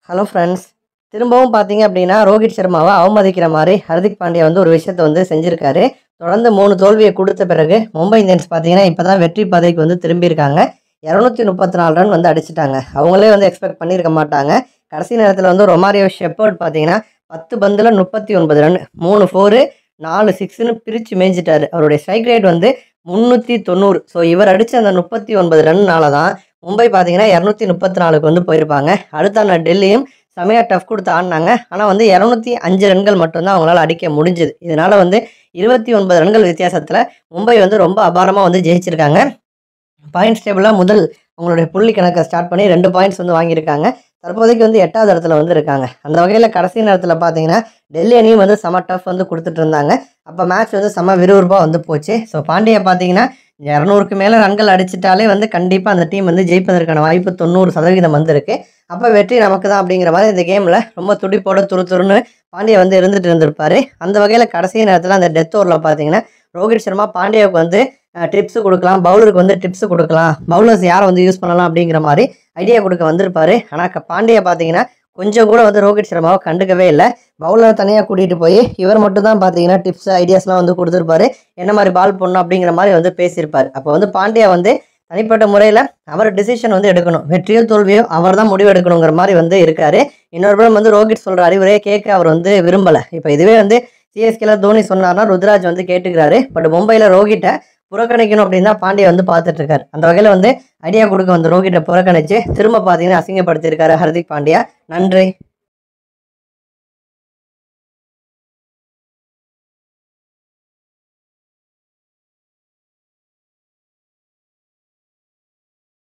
Hello friends. திரும்பவும் பார்த்தீங்க அப்படின்னா, ரோஹித் சர்மாவை அவமதிக்கிற மாரி ஹர்திக் பாண்டியா வந்து ஒரு விஷயத்த வந்து செஞ்சிருக்காரு. தொடர்ந்து 3 தோல்விய குடுத்த பிறகு, மும்பை இந்தியன்ஸ் பார்த்தீங்கன்னா, இப்ப தான் வெற்றி பாதைக்கு வந்து திரும்பியிருக்காங்க. 234 ரன் வந்து அடிச்சுட்டாங்க. அவங்களே வந்து எக்ஸ்பெக்ட் பண்ணியிருக்க மாட்டாங்க. கடைசி நேரத்தில வந்து ரொமாரியோ ஷெப்பர்ட் பார்த்தீங்கன்னா, 10 பந்துல 39 ரன், 3 ஃபோரு, 4 சிக்ஸ்ன்னு பிரிச்சு மேய்ஞ்சிட்டாரு. அவருடைய ஸ்ட்ரைக் ரேட் வந்து 390. ஸோ இவர் அடிச்ச அந்த 39 ரன்னால தான் மும்பை பார்த்தீங்கன்னா 234க்கு வந்து போயிருப்பாங்க. அடுத்த டெல்லியும் செமையா டஃப் குடுத்து ஆடுனாங்க. ஆனா வந்து 205 ரன்கள் மட்டும் தான் அவங்களால அடிக்க முடிஞ்சது. இதனால வந்து 29 ரன்கள் வித்தியாசத்துல மும்பை வந்து ரொம்ப அபாரமா வந்து ஜெயிச்சிருக்காங்க. பாயிண்ட்ஸ் டேபிள்ல முதல் அவங்களுடைய புள்ளி கணக்க ஸ்டார்ட் பண்ணி 2 பாயிண்ட்ஸ் வந்து வாங்கியிருக்காங்க. தற்போதைக்கு வந்து 8வது இடத்துல வந்து இருக்காங்க. அந்த வகையில கடைசி நேரத்துல பார்த்தீங்கன்னா, டெல்லி அணியும் வந்து செம டஃப் வந்து குடுத்துட்டு இருந்தாங்க. அப்ப மேட்ச் வந்து செம விறுவிறுப்பா வந்து போச்சு. ஸோ பாண்டியா பார்த்தீங்கன்னா, 200க்கு மேல ரன்கள் அடிச்சிட்டாலே வந்து கண்டிப்பா அந்த டீம் வந்து ஜெயிப்பதற்கான வாய்ப்பு 90% வந்து இருக்கு. அப்ப வெற்றி நமக்கு தான் அப்படிங்கிற மாரி இந்த கேம்ல ரொம்ப துடிப்போட துருதுருன்னு பாண்டியா வந்து இருந்துட்டு இருந்திருப்பாரு. அந்த வகையில கடைசி நேரத்துல அந்த டெத் ஓவர்ல பார்த்தீங்கன்னா, ரோஹித் சர்மா பாண்டியாவுக்கு வந்து டிப்ஸ் குடுக்கலாம். பவுலருக்கு வந்து டிப்ஸ் குடுக்கலாம். பவுலர்ஸ் யார வந்து யூஸ் பண்ணலாம் அப்படிங்கிற மாரி ஐடியா குடுக்க வந்திருப்பாரு. ஆனா பாண்டியா பார்த்தீங்கன்னா, கொஞ்சம் கூட வந்து ரோஹித் சர்மாவ கண்டுக்கவே இல்ல. பவுலர தனியா கூட்டிட்டு போய், இவர் மட்டும் தான் பார்த்தீங்கன்னா, டிப்ஸ், ஐடியாஸ்லாம் வந்து குடுத்திருப்பாரு. என்ன மாரி பால் போடணும் அப்படிங்கிற மாரி வந்து பேசியிருப்பாரு. அப்ப வந்து பாண்டியா வந்து தனிப்பட்ட முறையில அவர் டிசிஷன் வந்து எடுக்கணும். வெற்றியோ, தோல்வியோ அவர் தான் முடிவு எடுக்கணுங்கிற மாரி வந்து இருக்காரு. இன்னொரு புறம் வந்து ரோஹித் சொல்ற அறிவுரைய கேட்க அவர் வந்து விரும்பல. இப்ப இதுவே வந்து சிஎஸ்கேல தோனி சொன்னார்னா, ருத்ராஜ் வந்து கேட்டுக்கிறாரு. பட் மும்பைல ரோஹிட்ட புறக்கணிக்கணும் அப்படின்னு தான் பாண்டியா வந்து பார்த்துட்டு இருக்காரு. அந்த வகையில வந்து ஐடியா குடுக்க வந்த ரோஹிட்ட புறக்கணிச்சு, திரும்ப பார்த்தீங்கன்னா அசிங்கப்படுத்தியிருக்காரு ஹர்திக் பாண்டியா. நன்றி.